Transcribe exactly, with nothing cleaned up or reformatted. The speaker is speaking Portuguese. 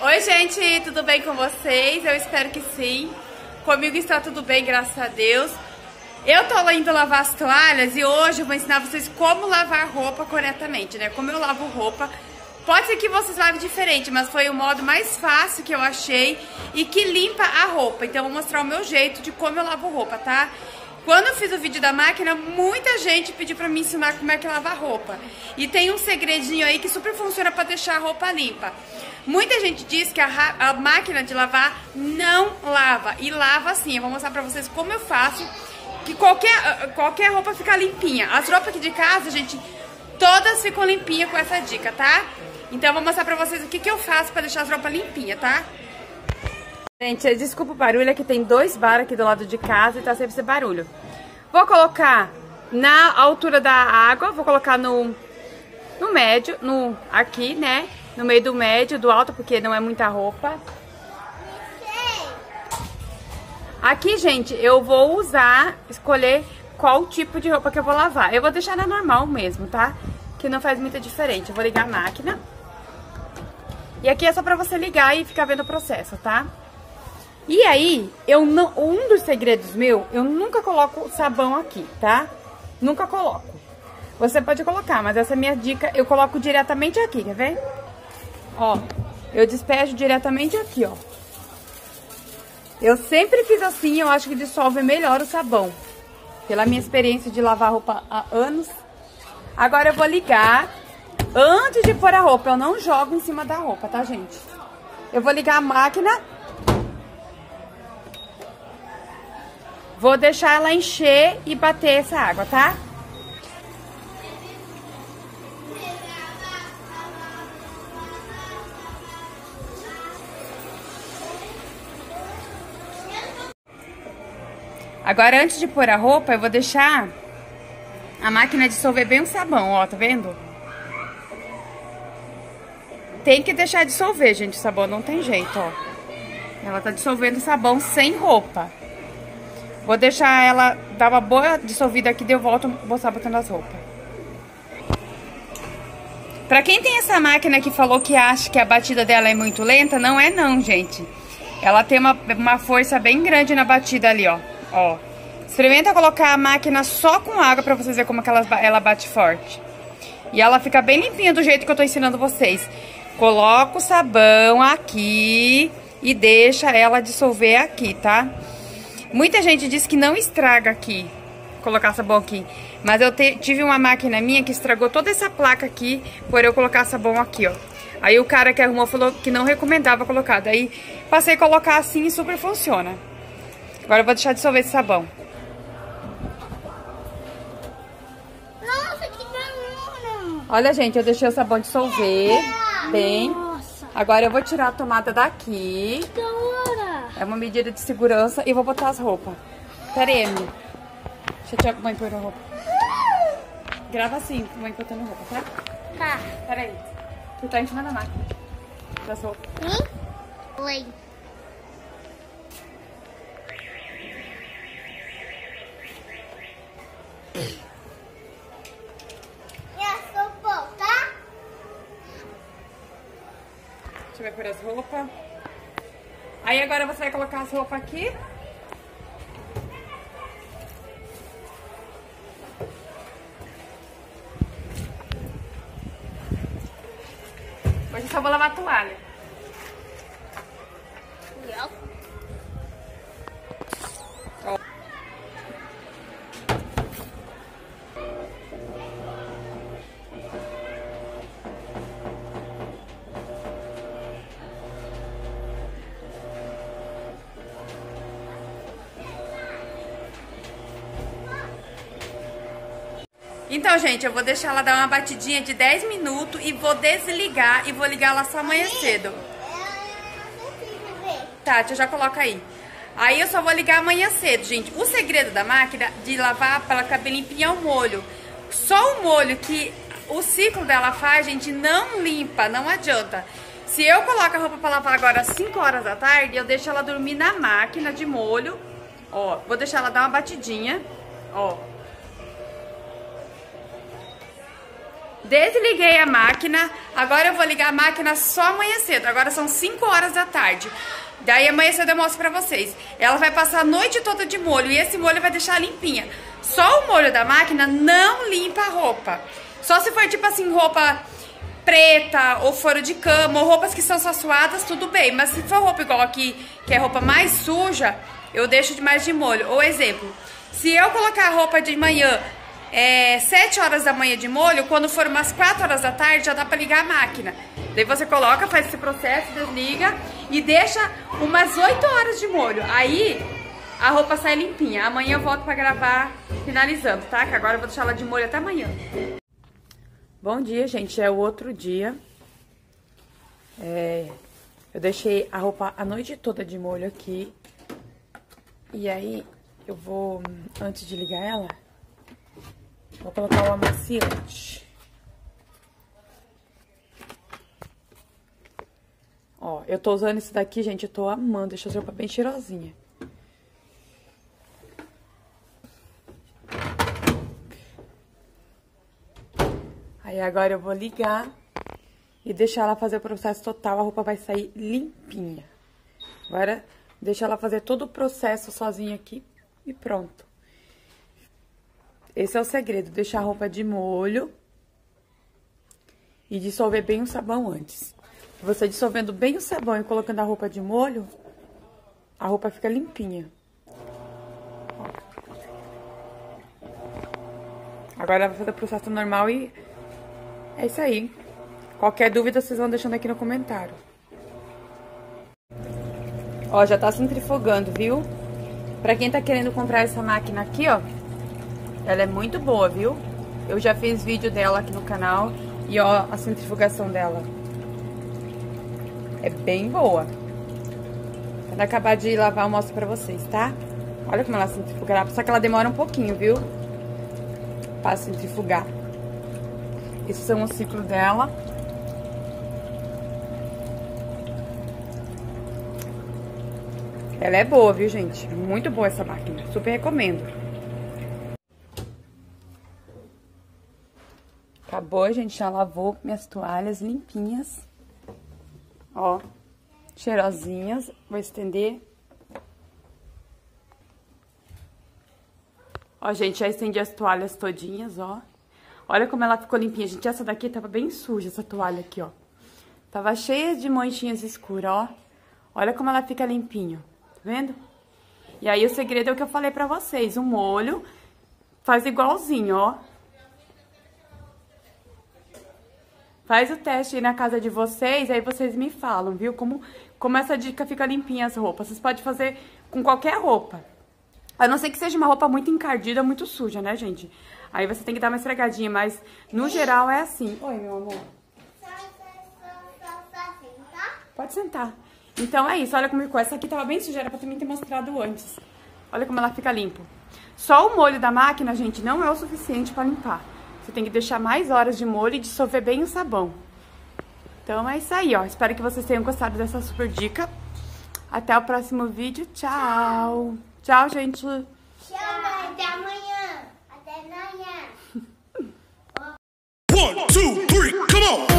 Oi gente, tudo bem com vocês? Eu espero que sim. Comigo está tudo bem, graças a Deus. Eu tô indo lavar as toalhas e hoje eu vou ensinar vocês como lavar roupa corretamente, né? Como eu lavo roupa. Pode ser que vocês lavem diferente, mas foi o modo mais fácil que eu achei e que limpa a roupa. Então eu vou mostrar o meu jeito de como eu lavo roupa, tá? Quando eu fiz o vídeo da máquina, muita gente pediu pra me ensinar como é que lava a roupa. E tem um segredinho aí que super funciona pra deixar a roupa limpa. Muita gente diz que a, a máquina de lavar não lava. E lava assim. Eu vou mostrar pra vocês como eu faço. Que qualquer, qualquer roupa fica limpinha. As roupas aqui de casa, gente, todas ficam limpinhas com essa dica, tá? Então eu vou mostrar pra vocês o que, que eu faço pra deixar as roupas limpinhas, tá? Gente, desculpa o barulho, aqui tem dois bar aqui do lado de casa e tá sempre esse barulho. Vou colocar na altura da água, vou colocar no, no médio, no, aqui, né? No meio do médio, do alto, porque não é muita roupa. Aqui, gente, eu vou usar, escolher qual tipo de roupa que eu vou lavar. Eu vou deixar na normal mesmo, tá? Que não faz muita diferença. Eu vou ligar a máquina. E aqui é só pra você ligar e ficar vendo o processo, tá? E aí, eu não, um dos segredos meu, eu nunca coloco sabão aqui, tá? Nunca coloco. Você pode colocar, mas essa é a minha dica, eu coloco diretamente aqui, quer ver? Ó, eu despejo diretamente aqui, ó. Eu sempre fiz assim, eu acho que dissolve melhor o sabão. Pela minha experiência de lavar roupa há anos. Agora eu vou ligar, antes de pôr a roupa, eu não jogo em cima da roupa, tá, gente? Eu vou ligar a máquina. Vou deixar ela encher e bater essa água, tá? Agora, antes de pôr a roupa, eu vou deixar a máquina dissolver bem o sabão, ó, tá vendo? Tem que deixar dissolver, gente, o sabão não tem jeito, ó. Ela tá dissolvendo o sabão sem roupa. Vou deixar ela dar uma boa dissolvida aqui, daí eu volto a mostrar botando as roupas. Pra quem tem essa máquina que falou que acha que a batida dela é muito lenta, não é não, gente. Ela tem uma, uma força bem grande na batida ali, ó. Ó. Experimenta colocar a máquina só com água pra vocês verem como que ela, ela bate forte. E ela fica bem limpinha do jeito que eu tô ensinando vocês. Coloca o sabão aqui e deixa ela dissolver aqui, tá? Muita gente diz que não estraga aqui, colocar sabão aqui. Mas eu te, tive uma máquina minha que estragou toda essa placa aqui por eu colocar sabão aqui, ó. Aí o cara que arrumou falou que não recomendava colocar. Daí passei a colocar assim e super funciona. Agora eu vou deixar dissolver esse sabão. Nossa, que barulho! Olha, gente, eu deixei o sabão dissolver bem. Nossa. Agora eu vou tirar a tomada daqui. Que da hora! É uma medida de segurança e vou botar as roupas. Pera aí, Emily. Deixa eu tirar a mãe pôr a roupa. Grava assim, mãe botando roupa, tá? Tá. Pera aí. Tu tá em cima da máquina. Das roupas. Hum? Oi. Deixa eu ver por as roupas. Aí agora você vai colocar as roupas aqui. Hoje eu só vou lavar a toalha. Ó. Então, gente, eu vou deixar ela dar uma batidinha de dez minutos e vou desligar e vou ligar ela só amanhã cedo. Tá, deixa eu já colocar aí. Aí eu só vou ligar amanhã cedo, gente. O segredo da máquina de lavar para ela ficar bem limpinha é o molho. Só o molho que o ciclo dela faz, gente, não limpa, não adianta. Se eu coloco a roupa para lavar agora às cinco horas da tarde, eu deixo ela dormir na máquina de molho. Ó, vou deixar ela dar uma batidinha, ó. Desliguei a máquina, agora eu vou ligar a máquina só amanhã cedo, agora são cinco horas da tarde. Daí amanhã cedo eu mostro pra vocês. Ela vai passar a noite toda de molho e esse molho vai deixar limpinha. Só o molho da máquina não limpa a roupa. Só se for tipo assim, roupa preta ou fora de cama, ou roupas que são só suadas, tudo bem. Mas se for roupa igual aqui, que é roupa mais suja, eu deixo demais de molho. Ou exemplo, se eu colocar a roupa de manhã, é, sete horas da manhã de molho, quando for umas quatro horas da tarde, já dá pra ligar a máquina. Daí você coloca, faz esse processo, desliga e deixa umas oito horas de molho. Aí a roupa sai limpinha. Amanhã eu volto pra gravar finalizando, tá? Que agora eu vou deixar ela de molho até amanhã. Bom dia, gente. É o outro dia. É, eu deixei a roupa a noite toda de molho aqui. E aí eu vou, antes de ligar ela, vou colocar o amaciante. Ó, eu tô usando esse daqui, gente, eu tô amando. Deixa essa roupa bem cheirosinha. Aí agora eu vou ligar e deixar ela fazer o processo total. A roupa vai sair limpinha. Agora, deixa ela fazer todo o processo sozinha aqui e pronto. Esse é o segredo, deixar a roupa de molho e dissolver bem o sabão antes. Você dissolvendo bem o sabão e colocando a roupa de molho, a roupa fica limpinha. Agora ela vai fazer o processo normal e é isso aí. Qualquer dúvida vocês vão deixando aqui no comentário. Ó, já tá centrifugando, viu? Pra quem tá querendo comprar essa máquina aqui, ó, ela é muito boa, viu? Eu já fiz vídeo dela aqui no canal e ó, a centrifugação dela. É bem boa. Quando acabar de lavar, eu mostro pra vocês, tá? Olha como ela centrifuga, só que ela demora um pouquinho, viu? Pra centrifugar. Esses são o ciclo dela. Ela é boa, viu, gente? Muito boa essa máquina. Super recomendo. Acabou, gente. Já lavou minhas toalhas limpinhas. Ó, cheirosinhas. Vou estender. Ó, gente, já estendi as toalhas todinhas, ó. Olha como ela ficou limpinha, gente. Essa daqui tava bem suja, essa toalha aqui, ó. Tava cheia de manchinhas escuras, ó. Olha como ela fica limpinho, tá vendo? E aí o segredo é o que eu falei pra vocês. O molho faz igualzinho, ó. Faz o teste aí na casa de vocês, aí vocês me falam, viu? Como, como essa dica fica limpinha as roupas. Vocês podem fazer com qualquer roupa. A não ser que seja uma roupa muito encardida, muito suja, né, gente? Aí você tem que dar uma esfregadinha, mas no geral é assim. Oi, meu amor. Pode sentar. Então é isso, olha como ficou. Essa aqui tava bem suja, era pra também ter mostrado antes. Olha como ela fica limpa. Só o molho da máquina, gente, não é o suficiente pra limpar. Você tem que deixar mais horas de molho e dissolver bem o sabão. Então é isso aí, ó. Espero que vocês tenham gostado dessa super dica. Até o próximo vídeo. Tchau. Tchau, gente. Tchau, até amanhã. Até amanhã. One, two, three, come on!